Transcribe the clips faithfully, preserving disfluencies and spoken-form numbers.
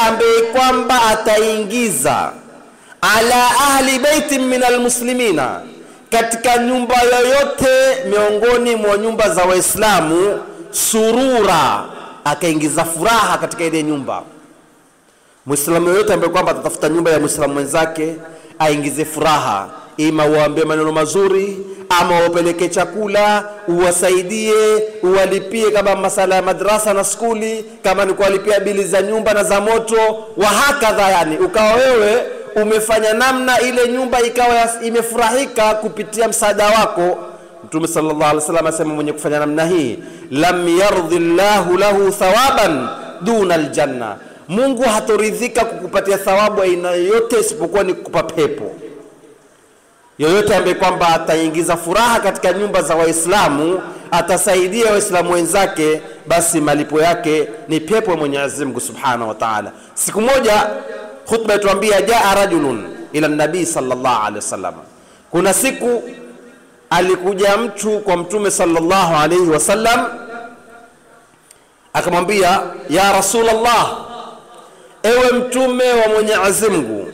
ambaye kwamba ataingiza ala ahli baitin min almuslimina, katika nyumba yoyote miongoni mwa nyumba za Waislamu, surura, akaingiza furaha katika ile nyumba. Muislamu yoyote ambaye kwamba atatafuta nyumba ya Muislamu mwenzake aingize furaha, ima uambie maneno mazuri, ama wapeleke chakula, uwasaidie, uwalipie kama masala ya madrasa na skuli, kama ni kuwalipia bili za nyumba na za moto, wa hakadha. Yani ukawa wewe umefanya namna ile nyumba ikawa imefurahika kupitia msaada wako. Mtume sallallahu alaihi wasallam asema mwenye kufanya namna hii, lam yardhillahu lahu thawaban duna aljanna, Mungu hatoridhika kukupatia thawabu aina yote isipokuwa ni kukupa pepo. Yoyote ambaye kwamba ataingiza furaha katika nyumba za Waislamu, atasaidia Waislamu wenzake, basi malipo yake ni pepo ya Mwenyezi Mungu Subhanahu wa Ta'ala. Siku moja khutba ituambia, jaa rajulun ila nabii sallallahu alaihi wasallam, kuna siku alikuja mtu kwa Mtume sallallahu alaihi wasallam akamwambia, ya Rasulullah, ewe Mtume wa Mwenyezi Mungu,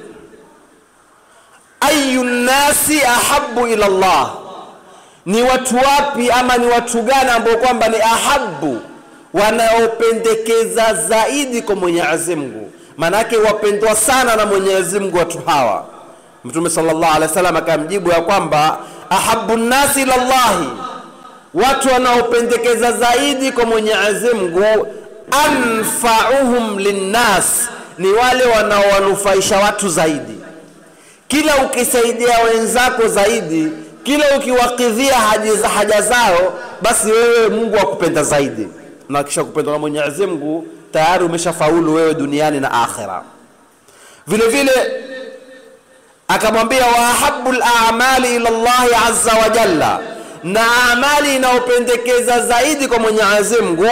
ayu nasi ahabbu ila Allah, ni watu wapi ama ni watu gani ambao kwamba ni ahabbu, wanaopendekeza zaidi kwa Mwenyezi Mungu, manake wapendwa sana na Mwenyezi Mungu watu hawa. Mtume sallallahu alaihi wasallam akamjibu ya kwamba ahabbu nasi ila Allah, watu wanaopendekeza zaidi kwa Mwenyezi Mungu, anfa'uhum linnas, ni wale wanaowanufaisha watu zaidi. Kila ukisaidia wenzako zaidi, kila ukiwakidhia haja, haja zao, basi wewe Mungu akupenda zaidi, na kisha kupendwa na Mwenyezi Mungu tayari umeshafaulu wewe duniani na akhera. Vile vile akamwambia, wa ahabbul a'mali ila Allah azza wa jalla, na amali inaopendekeza zaidi kwa Mwenyezi Mungu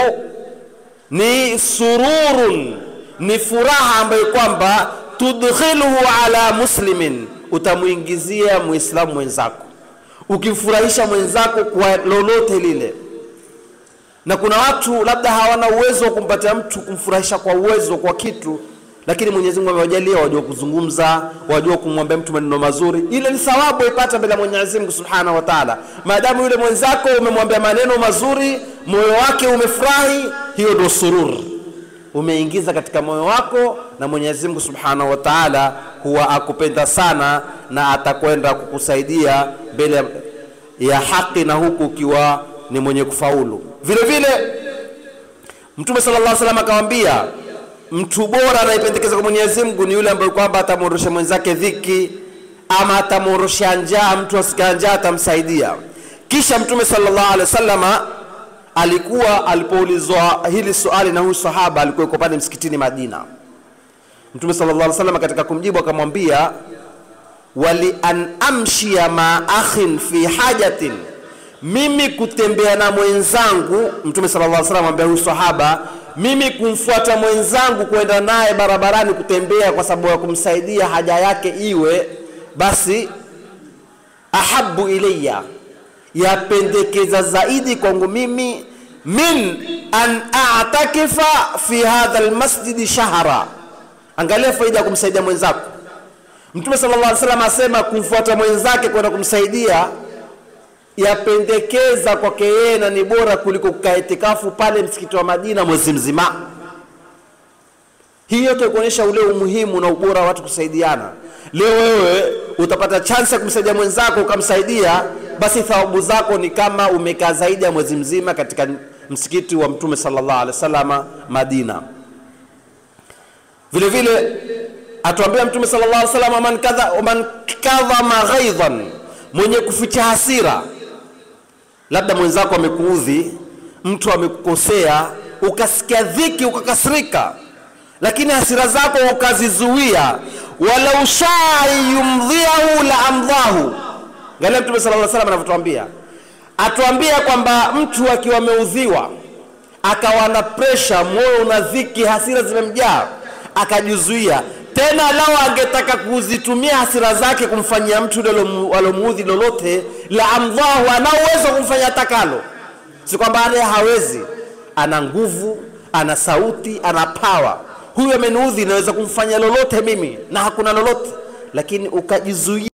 ni sururun, ni furaha ambayo kwamba tudkhiluhu ala muslimin, utamuingizia Muislamu mwenzako, ukimfurahisha mwenzako kwa lolote lile. Na kuna watu labda hawana uwezo wa kumpatia mtu kumfurahisha kwa uwezo kwa kitu, lakini Mwenyezi Mungu amewajalia wajua kuzungumza, wajua kumwambia mtu maneno mazuri, ile ni thawabu ipata bila Mwenyezi Mungu Subhanahu wa Ta'ala. Maadamu yule mwenzako umemwambia maneno mazuri, moyo wake umefurahi, hiyo ndio surur umeingiza katika moyo wako, na Mwenyezi Mungu Subhanahu wa Ta'ala huwa akupenda sana na atakwenda kukusaidia mbele ya haki, na huku ukiwa ni mwenye kufaulu. Vile vile Mtume sallallahu alaihi wasallam akamwambia, mtu bora anayependekeza kwa Mwenyezi Mungu ni yule ambaye kwamba atamwondosha mwenzake dhiki, ama atamwondosha njaa, mtu asikia njaa atamsaidia. Kisha Mtume sallallahu alaihi wasallam alikuwa alipoulizwa hili swali na huyu sahaba, alikuwa yuko pale msikitini Madina. Mtume sallallahu alaihi wasallam katika kumjibu akamwambia, wali an amshia ma akhin fi hajatin, mimi kutembea na mwenzangu. Mtume sallallahu alaihi wasallam amwambia huyu sahaba, mimi kumfuata mwenzangu kwenda naye barabarani kutembea kwa sababu ya kumsaidia haja yake iwe, basi ahabbu ilayya, yapendekeza zaidi kwangu mimi, min an a'takifa fi hadha almasjid shahra. Angalia faida ya kumsaidia mwenzako. Mtume sallallahu alaihi wasallam asema kumfuata mwenzake kwenda kumsaidia yapendekeza kwake yeye na ni bora kuliko kukaa itikafu pale msikiti wa Madina mwezi mzima. Hiyo tukuonyesha ule umuhimu na ubora wa watu kusaidiana. Leo wewe utapata chance ya kumsaidia mwenzako ukamsaidia, basi thawabu zako ni kama umekaa zaidi ya mwezi mzima katika msikiti wa Mtume sallallahu alaihi wasallam Madina. Vile vile atuambia Mtume sallallahu alaihi wasallam, man kadha man kadhama ghaidhan, mwenye kuficha hasira. Labda mwenzako amekuudhi, mtu amekukosea, ukasikia dhiki ukakasirika, lakini hasira zako ukazizuia, wala ushayumdhiahu la amdhahu. Angalia Mtume sallallahu alaihi wasallam anavyotuambia. Atuambia kwamba mtu akiwa ameudhiwa, akawa na pressure, moyo una dhiki, hasira zimemjaa, akajizuia, tena lao angetaka kuzitumia hasira zake kumfanyia mtu alomuudhi lolote, la amdhahu, ana uwezo kumfanya takalo. Si kwamba yeye hawezi, ana nguvu, ana sauti, ana power. huyu ameniudhi, naweza kumfanya lolote mimi na hakuna lolote, lakini ukajizuia